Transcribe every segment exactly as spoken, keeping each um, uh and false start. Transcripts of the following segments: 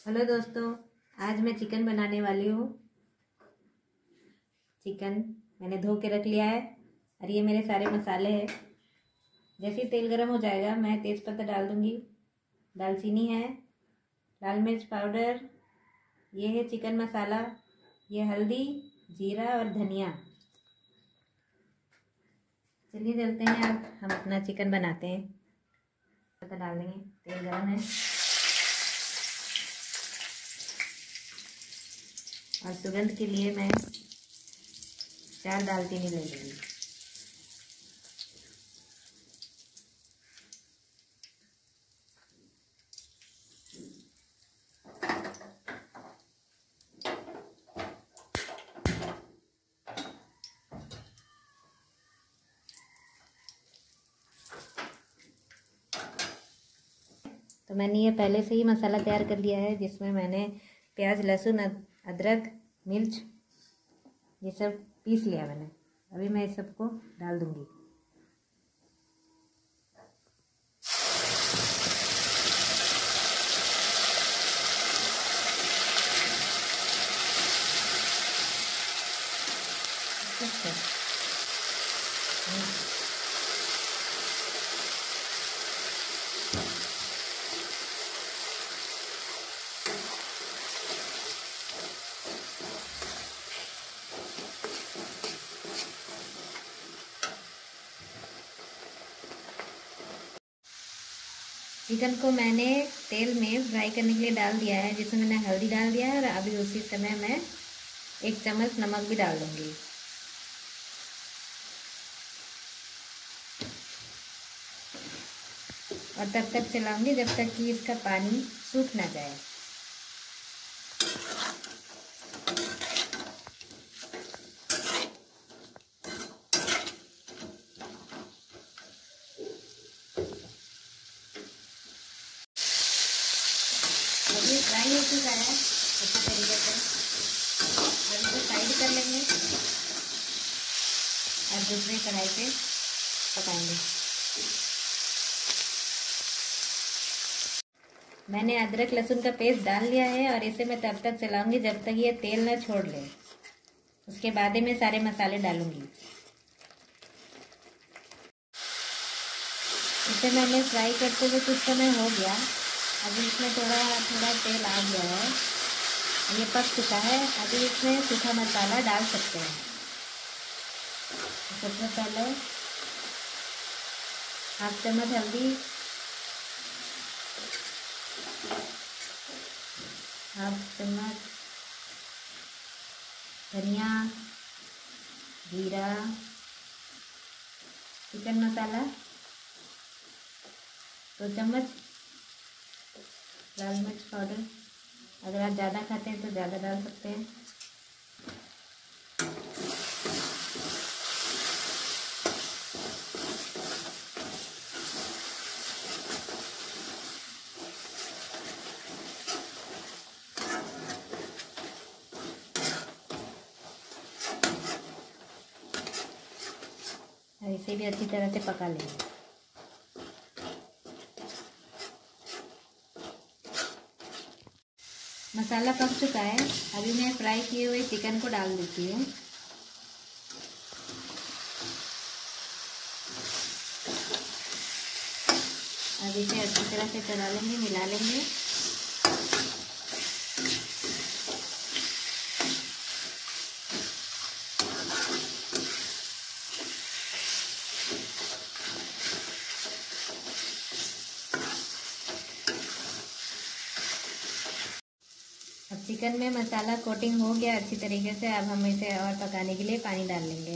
Hello दोस्तों, आज मैं चिकन बनाने वाली हूँ। चिकन मैंने धो के रख लिया है और ये मेरे सारे मसाले हैं। जैसे ही तेल गरम हो जाएगा मैं तेज़पत्ता डाल दूँगी, दालचीनी है, लाल मिर्च पाउडर, ये है चिकन मसाला, ये हल्दी, जीरा और धनिया। चलिए चलते हैं, अब हम अपना चिकन बनाते हैं। पत्ता डाल देंगे, तेल गरम है और सुगंध के लिए मैं चार दालचीनी ले लूँगी। तो मैंने ये पहले से ही मसाला तैयार कर लिया है, जिसमें मैंने प्याज, लहसुन, अदरक, मिर्च ये सब पीस लिया मैंने। अभी मैं इस सबको डाल दूंगी। चिकन को मैंने तेल में फ्राई करने के लिए डाल दिया है, जिसमें मैंने हल्दी डाल दिया है और अभी उसी समय मैं एक चम्मच नमक भी डाल दूंगी। और तब तक चलाऊंगी जब तक कि इसका पानी सूख ना जाए। ये फ्राई हो चुका है अच्छी तरीके से। अब इसे साइड कर लेंगे और दूसरे कढ़ाई पे पकाएंगे। मैंने अदरक लहसुन का पेस्ट डाल लिया है और इसे मैं तब तक चलाऊंगी जब तक ये तेल न छोड़ ले। उसके बाद ही मैं सारे मसाले डालूंगी। इसे मैंने फ्राई करते हुए कुछ समय हो गया। अभी इसमें थोड़ा थोड़ा तेल आ गया है, ये पक चुका है। अभी इसमें सूखा मसाला डाल सकते हैं। सबसे पहले हाफ चम्मच हल्दी, हाफ चम्मच धनिया, जीरा, चिकन मसाला, दो चम्मच लाल मिर्च पाउडर। अगर आप ज़्यादा खाते हैं तो ज़्यादा डाल सकते हैं। और इसे भी अच्छी तरह से पका लेंगे। मसाला पक चुका है। अभी मैं फ्राई किए हुए चिकन को डाल देती हूँ। अब इसे अच्छी तरह से चला लेंगे, मिला लेंगे। अब चिकन में मसाला कोटिंग हो गया अच्छी तरीके से। अब हम इसे और पकाने के लिए पानी डाल लेंगे।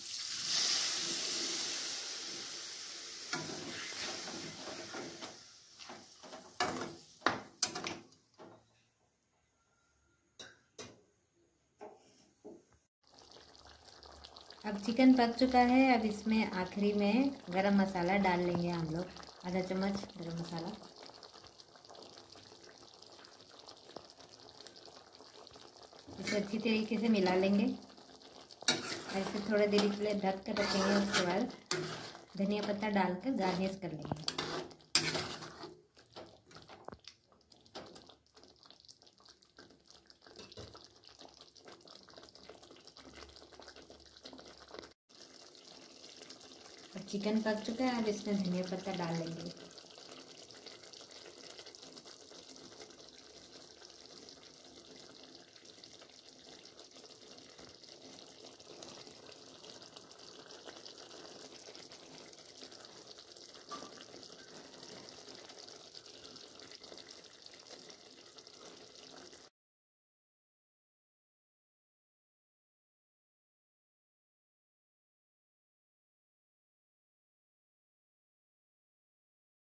अब चिकन पक चुका है। अब इसमें आखिरी में गरम मसाला डाल लेंगे हम लोग, आधा चम्मच गरम मसाला। इसे अच्छी तरीके से मिला लेंगे। ऐसे थोड़ा देर के लिए ढक कर रखेंगे। उसके बाद धनिया पत्ता डालकर गार्निश कर लेंगे। चिकन पक चुका है, अब इसमें धनिया पत्ता डाल लेंगे।